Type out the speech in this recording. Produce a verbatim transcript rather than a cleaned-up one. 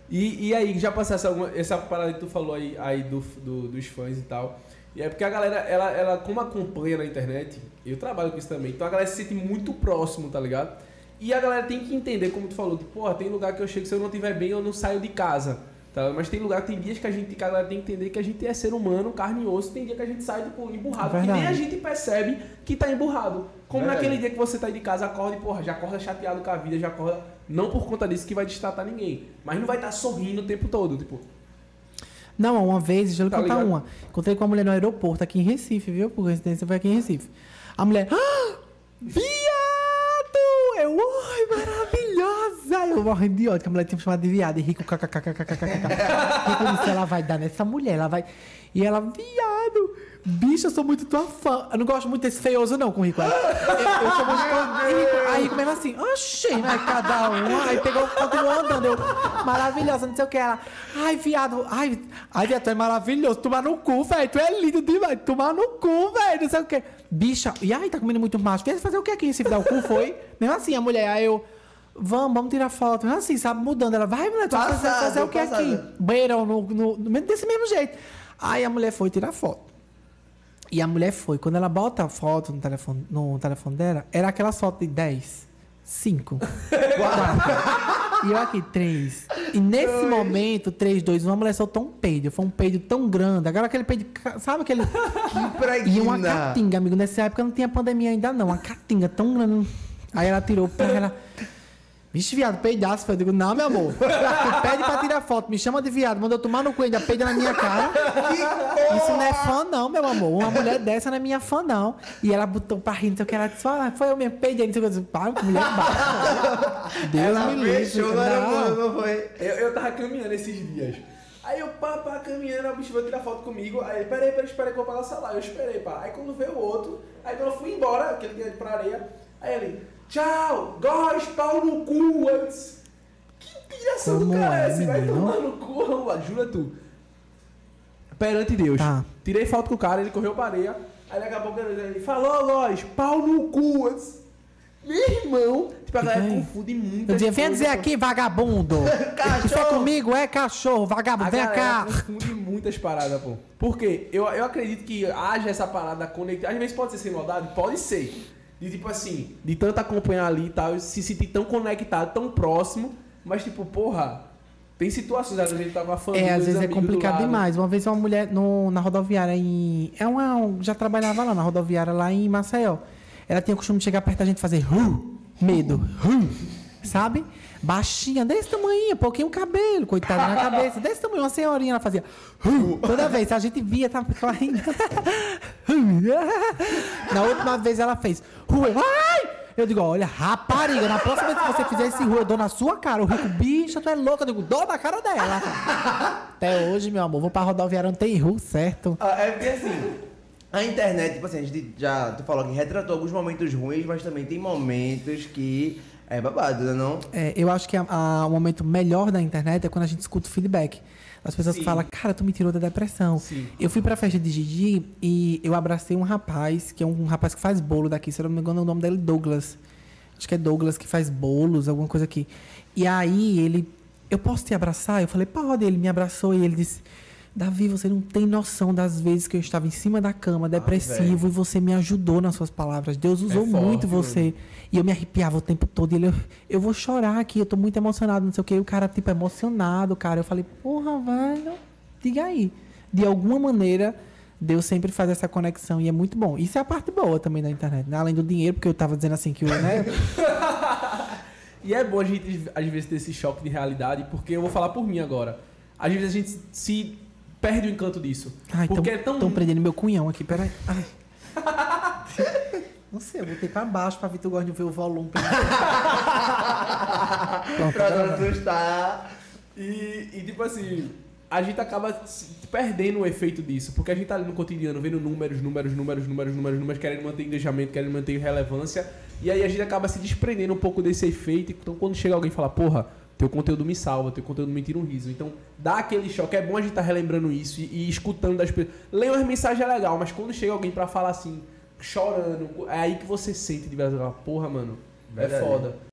E, e aí, já passasse alguma, essa parada que tu falou aí, aí do, do, dos fãs e tal. E é porque a galera, ela, ela, como acompanha na internet, eu trabalho com isso também, então a galera se sente muito próximo, tá ligado? E a galera tem que entender, como tu falou, que, porra, tem lugar que eu chego, se eu não estiver bem, eu não saio de casa. Tá? Mas tem lugar, tem dias que a gente, que a galera tem que entender que a gente é ser humano, carne e osso, tem dia que a gente sai tipo, emburrado, e nem a gente percebe que tá emburrado. Como Verdade. Naquele dia que você tá aí de casa, acorda e, porra, já acorda chateado com a vida, já acorda, não por conta disso que vai destratar ninguém, mas não vai estar tá sorrindo o tempo todo, tipo... Não, uma vez, deixa eu Tá contar ligado? uma. Encontrei com uma mulher no aeroporto aqui em Recife, viu? Por coincidência, foi aqui em Recife. A mulher... Ah, viado! Eu, ai, maravilhosa! Eu morrendo de ódio, que a mulher tinha me chamado de viado. E rico, kkkkkkk. Rico disse, ela vai dar nessa mulher, ela vai... E ela, viado, bicho, eu sou muito tua fã. Eu não gosto muito desse feioso, não, com o Rico. Eu, eu sou muito fã. E Rico, aí Rico mesmo assim, oxê, né? Cada um. Aí pegou, continuou andando. Eu, maravilhosa, não sei o que. Ela, ai, viado, ai, ai, viado, tu é maravilhoso. Tomar no cu, velho. Tu é lindo demais. Tomar no cu, velho. Não sei o que. Bicha, e aí, tá comendo muito macho. Quer fazer o que aqui? Se dar o cu, foi? Mesmo assim, a mulher, aí eu. Vamos, vamos tirar foto. Mesmo assim, sabe, mudando. Ela, vai, mulher, tu vai fazer, fazer o que aqui? Beirão, no, no, no, desse mesmo jeito. Aí a mulher foi tirar foto. E a mulher foi. Quando ela bota a foto no telefone, no telefone dela, era aquela foto de dez, cinco, quatro. E eu aqui, três. E nesse dois. momento, três, dois, um, a mulher soltou um peido. Foi um peido tão grande. Agora aquele peido, sabe aquele... Que e uma catinga, amigo. Nessa época não tinha pandemia ainda não. Uma catinga tão grande. Aí ela tirou, porra, ela... Vixe, viado, peidaço. Eu digo, não, meu amor. Tu pede pra tirar foto, me chama de viado, manda eu tomar no cu, ainda peida na minha cara. Isso não é fã, não, meu amor. Uma mulher dessa não é minha fã, não. E ela botou pra rir, não sei o que. Ela disse, ah, foi eu mesmo, peidei, não sei o que. Eu disse, pá, que mulher baixa. Deus ela me livre. Não, não foi. Eu, eu tava caminhando esses dias. Aí eu, pá, pá, caminhando, o bicho veio tirar foto comigo. Aí ele, peraí, peraí, esperei que eu vou passar lá. Eu esperei, pá. Aí quando veio o outro, aí quando eu fui embora, aquele dia pra areia, aí ele, tchau, gás, pau no cu, antes. Que direção do cara é essa? Vai tomar no cu, jura tu. Perante Deus. Tá. Tirei foto com o cara, ele correu pra areia. Aí daqui a pouco ele falou, Góis, pau no cu, antes. Meu irmão, tipo, a galera confunde muito. Eu dizia, vem dizer aqui, vagabundo. Isso é comigo, é cachorro, vagabundo, vem cá. Confunde muitas paradas, pô. Por quê? Eu, eu acredito que haja essa parada conectada. Às vezes pode ser sem maldade, pode ser. De tipo assim, de tanto acompanhar ali e tal, se sentir tão conectado, tão próximo, mas tipo, porra, tem situações, às vezes a gente tá com a família. É, às vezes é complicado demais. Uma vez uma mulher no, na rodoviária em. É uma. Já trabalhava lá na rodoviária lá em Maceió. Ela tinha o costume de chegar perto da gente e fazer uh, medo, uh, sabe? Baixinha, desse tamanho, pouquinho cabelo, coitada na cabeça, desse tamanho, uma senhorinha, ela fazia uh, toda vez, a gente via, tava caindo. Na última vez ela fez uh, ai! Eu digo, olha, rapariga, na próxima vez que você fizer esse rua, eu dou na sua cara. O Rico, bicha, tu é louca. Eu digo, dou na cara dela. Até hoje, meu amor, vou pra rodoviária, não tem rua, certo? Ah, é porque assim, a internet, tipo assim, a gente já, tu falou que retratou alguns momentos ruins, mas também tem momentos que é babado, né, não? É, eu acho que a, a, o momento melhor da internet é quando a gente escuta o feedback. As pessoas Sim. que falam, cara, tu me tirou da depressão. Sim. Eu fui pra festa de Gigi e eu abracei um rapaz, que é um rapaz que faz bolo daqui, se eu não me engano, o nome dele é Douglas. Acho que é Douglas que faz bolos, alguma coisa aqui. E aí ele, eu posso te abraçar? Eu falei, pode. Ele me abraçou e ele disse, Davi, você não tem noção das vezes que eu estava em cima da cama, depressivo, ah, e você me ajudou nas suas palavras. Deus usou é forte, muito você. Mano. E eu me arrepiava o tempo todo. E ele, eu, eu vou chorar aqui, eu tô muito emocionado, não sei o que. E o cara, tipo, emocionado, cara. Eu falei, porra, velho, diga aí. De alguma maneira, Deus sempre faz essa conexão e é muito bom. Isso é a parte boa também da internet, né? Além do dinheiro, porque eu tava dizendo assim que o, né? E é bom a gente, às vezes, ter esse choque de realidade, porque eu vou falar por mim agora. Às vezes a gente se perde o encanto disso. Ai, porque tão, é tão... Estão prendendo meu cunhão aqui, peraí. Ai. Não sei, eu botei pra baixo pra ver tu gosta de ver o volume. Pronto, pra não assustar. E, e tipo assim, a gente acaba perdendo o efeito disso, porque a gente tá ali no cotidiano vendo números, números, números, números, números, números, querendo manter engajamento, querendo manter relevância, e aí a gente acaba se desprendendo um pouco desse efeito. Então quando chega alguém e fala, porra, teu conteúdo me salva, teu conteúdo me tira um riso. Então dá aquele choque, é bom a gente tá relembrando isso e, e escutando das pessoas. Ler umas mensagens é legal, mas quando chega alguém pra falar assim, chorando, é aí que você sente de verdade, porra, mano, verdade. É foda.